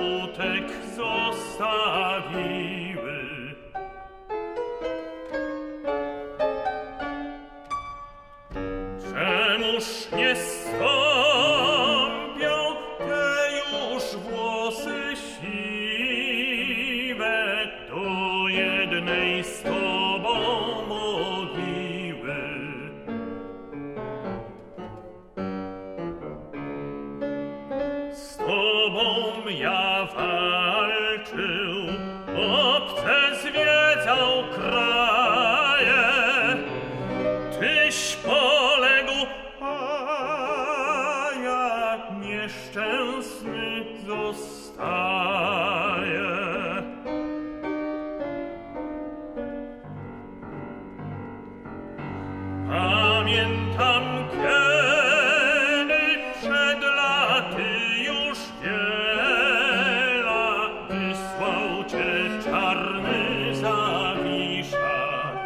smutek zostawiły. Czemuż nie stąpią te już włosy siwe do jednej z Tobą mogiły? Z Tobą ja walczył, obce zwiedzał kraje, Tyś poległ, a ja nieszczęsny zostaję. Pamiętam, kiedy przed laty już wiela wysłał Cię czarny Zawisza.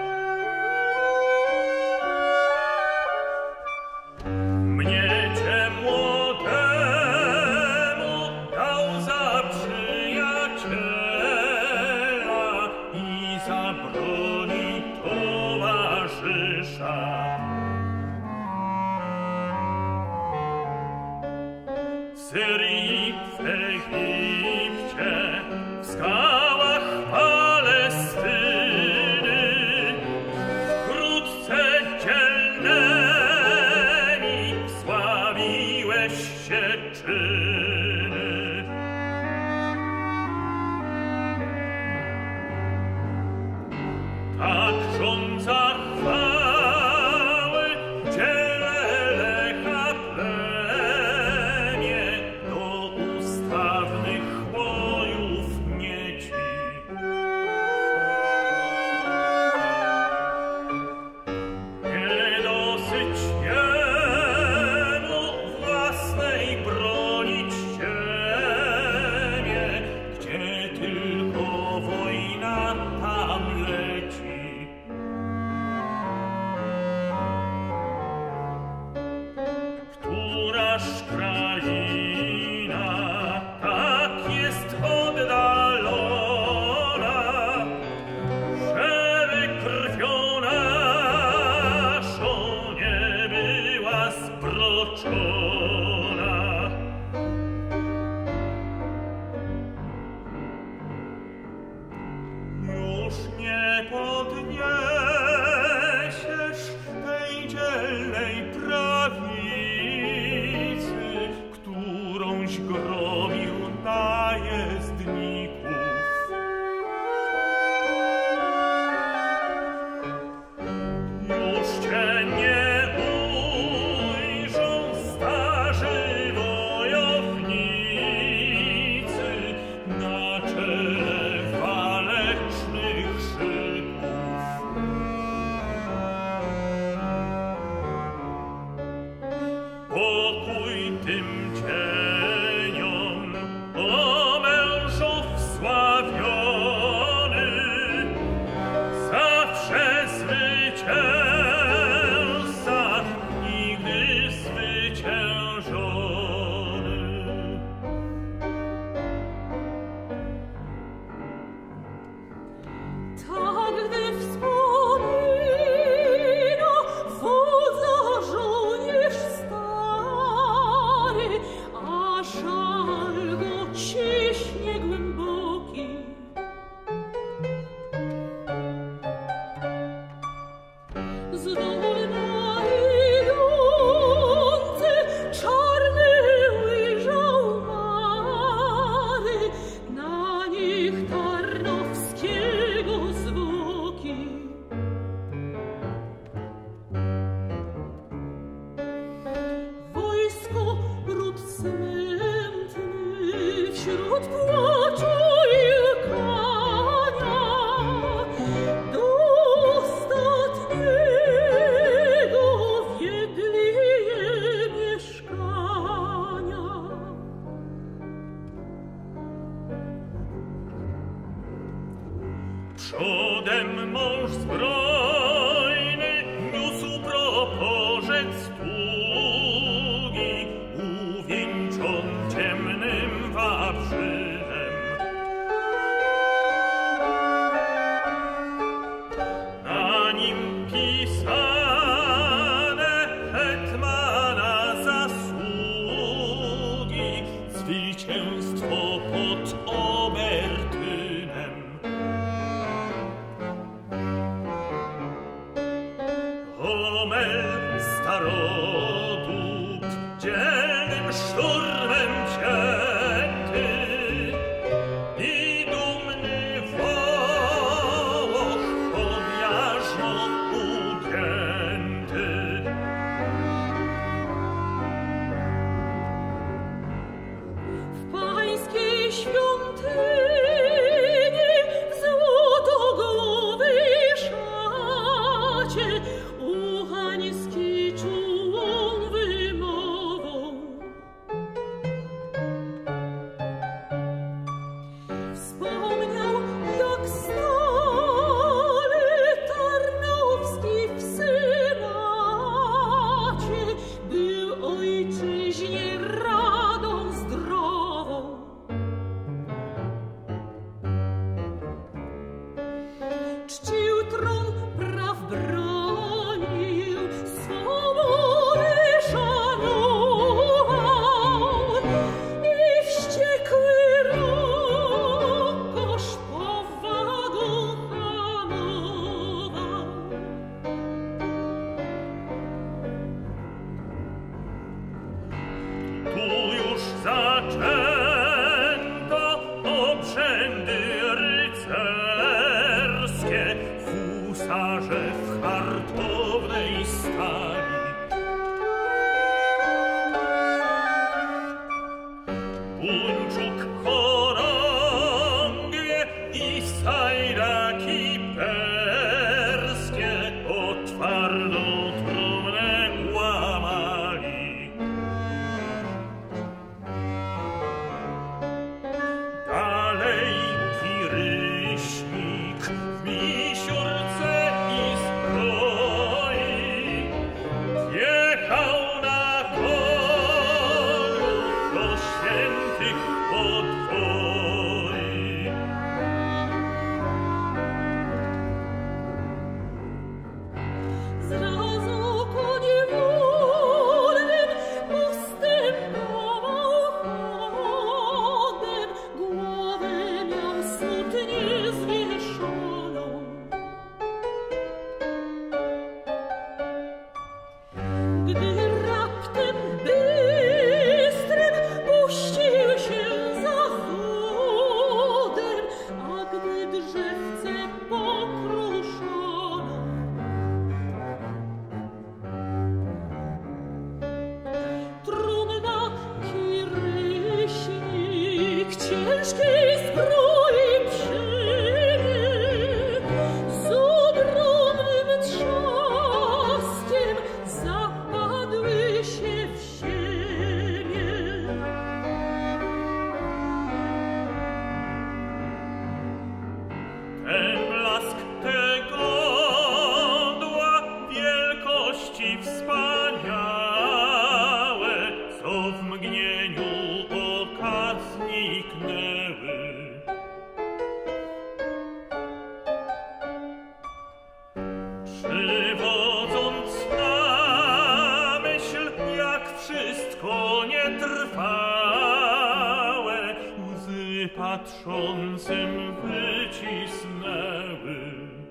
Mnie Cię młodemu dał za przyjaciela i za broni towarzysza. W Syrii, w Egipcie, w skałach Palestyny, wkrótce dzielnymi wsławiłeś się czyny. Tak rządza chwały dziele Lecha plemię do ustawnych bojów mieci. Nie dosyć jemu własnej bronić ziemię, gdzie tylko wojna tam leci. Któraż kraina tak jest oddalona, żeby krwią naszą nie była zbroczona? Już nie podniesiesz tej dzielnej prawicy, którąś gromił najezdników. Już Cię nie ujrzą starzy wojownicy na czele walecznych szyków. Pokój tym cieniom, o mężów wsławiony, zawsze zwycięzca, nigdy zwyciężony. Tak, gdy wspomina wodza żołnierz stary, a żal go ciśnie głęboki. Zdolna idący czarny ujrzał mary, na nich Tarnowskiego zwłoki. Wojsko ród smętny wśród płaczu i łkania do ostatniego wiedli je mieszkania. Przodem mąż zbrojny niósł proporzec długi, uwieńczon ciemnym wawrzywem. świątyni w złotogłowej szacie uchański czułą wymową. Wspomniał, jak stary Tarnowski w Senacie był ojczyźnie radą zdrową. Czcił tron, praw bronił, swobodę szanował i wściekły rokosz powagą hamował. Tu już zaczęto obrzędy rycerskie, husarze w hartownej stali. Buńczuk, chorągie i sajraki perskie o twardą trumnę łamali. Dalej kiryśnik w misiurce i zbroi jechał na koniu do świętych podwoi. Zrazu koniewolnym postępował chodem, głowę miał smutnie zwieszoną. Gdy raptem bystrym puścił się zachodem, a gdy drzewce pokruszono, trumna, kiryśnik ciężkiej zbroi przyjmie, z ogromnym trzaskiem zapadły się w ziemię. Ten blask, te godła wielkości wspaniałe, co w mgnieniu oka zniknęły. Przywodząc na myśl, jak wszystko nietrwałe, łzy patrzącym wycisnęły.